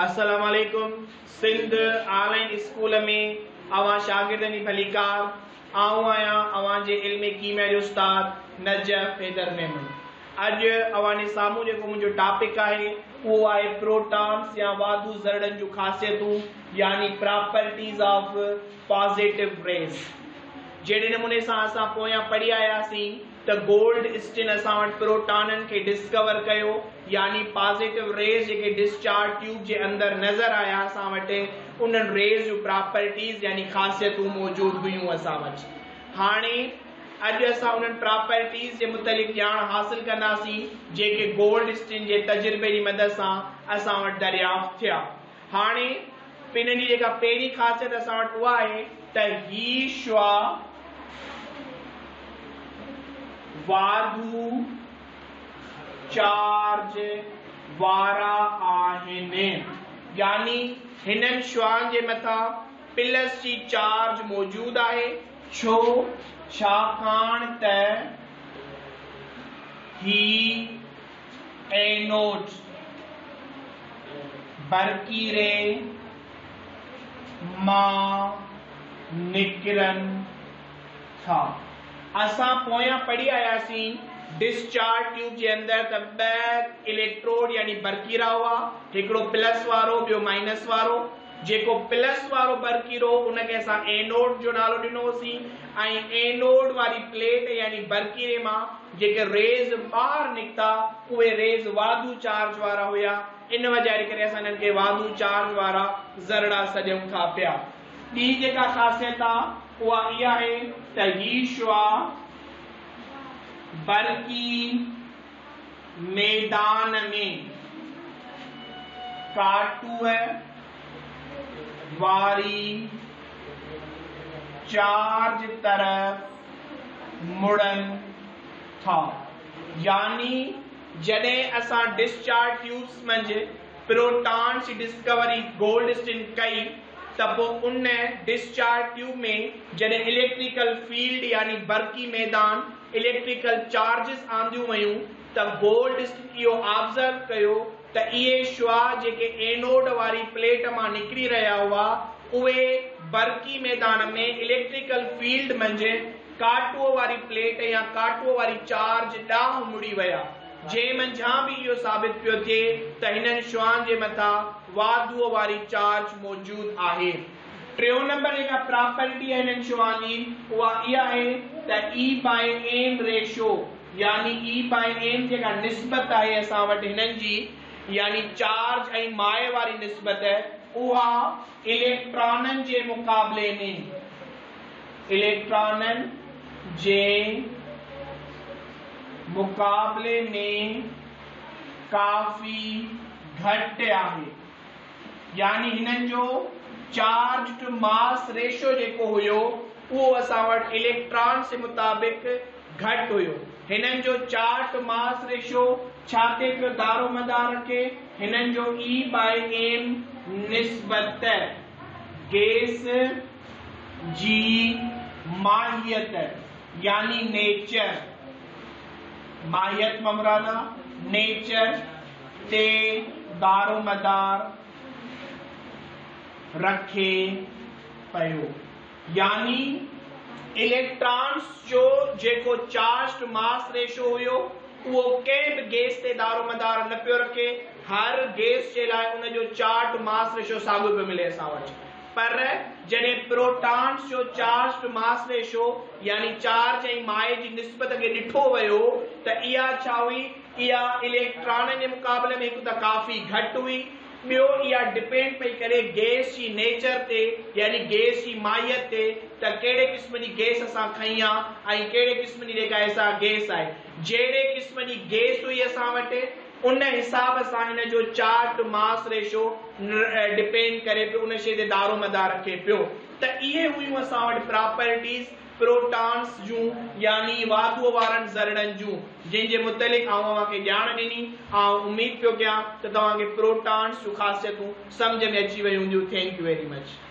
अस्सलामु अलैकुम। Sindh online school में अवां शागिर्दनि भलीकार आऊं आहियां अवां जे इल्म कीमिया जो उस्ताद नजफ हैदर मेमन। अॼु अवां जे साम्हूं जेको मुंहिंजो टॉपिक आहे उहो आहे प्रोटॉन्स या वाधू ज़रड़नि जूं ख़ासियतूं यानी प्रॉपर्टीज़ ऑफ पॉजिटिव रेज़। जहिड़े नमूने सां असां पोयां पढ़ी आयासीं त गोल्ड स्टिन असां वटि प्रोटॉननि खे डिस्कवर कयो यानी पॉजिटिव रेज़ जेके डिस्चार्ज ट्यूब जे अंदरि नज़र आया असां वटि उन्हनि रेज़ जूं प्रॉपर्टीज़ यानी ख़ासियतूं मौजूदु हुयूं असां वटि। हाणे अॼु असां उन्हनि प्रॉपर्टीज़ जे मुतलिक़ ॼाण हासिल कंदासीं जेके गोल्ड स्टिन जे तजुर्बे जी मदद सां असां वटि दरियाफ़्त थिया। हाणे हिन जी जेका पहिरीं ख़ासियत असां वटि उहा आहे त ही शुआ वाधू चार्ज वारा आहिनि यानी हिननि शुआनि जे मथां प्लस जी चार्ज मौजूद आहे। छो? छाकाणि त ही एनोड बरकीरे मां निकिरनि था। असां पोयां पढ़ी आयासीं डिस्चार्ज ट्यूब जे अंदरि त ॿ इलेक्ट्रोड यानी बरकीरा हुआ, हिकिड़ो प्लस वारो ॿियो माइनस वारो। जेको प्लस वारो बरकीरो उनखे असां एनोड जो नालो ॾिनोसीं ऐं एनोड वारी प्लेट यानी बरकीरे मां जेके रेज़ ॿाहिरि निकिता उहे रेज़ वाधू चार्ज वारा हुया। इन वजह करे असां हिननि खे वाधू चार्ज वारा ज़रड़ा सॾूं था पिया। ॿी जेका ख़ासियत आहे उहा इहा आहे त ही शुआ बरकी मैदान में काटूअ वारी चार्ज तरफ मुड़न था यानी जॾहिं असां डिस्चार्ज ट्यूब्स मंझि प्रोटॉन्स जी डिस्कवरी गोल्ड स्टिन कई त पोइ उन डिस्चार्ज ट्यूब में जॾहिं इलेक्ट्रिकल फील्ड यानी बरकी मैदान इलेक्ट्रिकल चार्जिस आंदियूं वयूं त गोल्ड स्टिन इहो ऑब्जर्व कयो त इहे शुआ जेके एनोड वारी प्लेट मां निकिरी रहिया हुआ उहे बरकी मैदान में इलेक्ट्रिकल फील्ड मंझि काटूअ वारी प्लेट या काटूअ वारी चार्ज ॾांहुं मुड़ी विया। जंहिं मंझां बि इहो साबित पियो थिए त हिननि शुआनि जे मथां वाधूअ वारी चार्ज मौजूद आहे। टियों नंबर जेका प्रॉपर्टी आहे हिननि शुआनि जी उहा इहा आहे त E/N रेशो यानी E/N जेका निस्बत आहे असां वटि हिननि जी यानी चार्ज ऐं माए वारी निस्बत उहा इलेक्ट्रॉननि जे मुक़ाबले में काफ़ी घटि आहे यानी हिननि जो चार्ज टू मास रेशो जेको हुयो उहो असां वटि इलेक्ट्रॉन जे मुताबिक़ घटि हुयो। हिननि जो चार्ज टू मास रेशो छा ते पियो दारो मदार रखे? हिननि जो E/N निस्बत गैस जी माहियत यानी नेचर, माहियत ममराना नेचर ते दारो मदार रखे पयो यानी इलेक्ट्रॉन्स जो जेको चार्ज टू मास रेशो हुयो उहो कंहिं बि गैस ते दारो मदार न पियो रखे। हर गैस जे लाइ उन जो चार्ज टू मास रेशो साॻियो पियो मिले असां वटि। पर जॾहिं प्रोटॉन्स जो चार्ज टू मास रेशो यानी चार्ज ऐं माए जी निस्बत खे ॾिठो वियो त इहा छा हुई? इहा इलेक्ट्रॉननि जे मुक़ाबले में हिकु त काफ़ी घटि हुई, ॿियो इहा डिपेंड पई करे गैस जी नेचर ते यानी गैस जी माहियत ते त कहिड़े क़िस्म जी गैस असां खई आहे ऐं कहिड़े क़िस्म जी जेका असां गैस आहे। जहिड़े क़िस्म जी गैस हुई असां वटि उन हिसाब सां हिन जो charge to mass ratio depend करे पियो, उन शइ ते दारो मदार रखे पियो। त इहे हुयूं असां वटि प्रॉपर्टीज़ प्रोटॉन्स जूं यानी वाधूअ वारनि ज़रड़नि जूं जंहिंजे मुतलिक़ आउं तव्हांखे ॼाण ॾिनी। ऐं उमेद पियो कयां त तव्हांखे प्रोटॉन्स जूं ख़ासियतूं सम्झ में अची वई हूंदियूं। Thank you very much.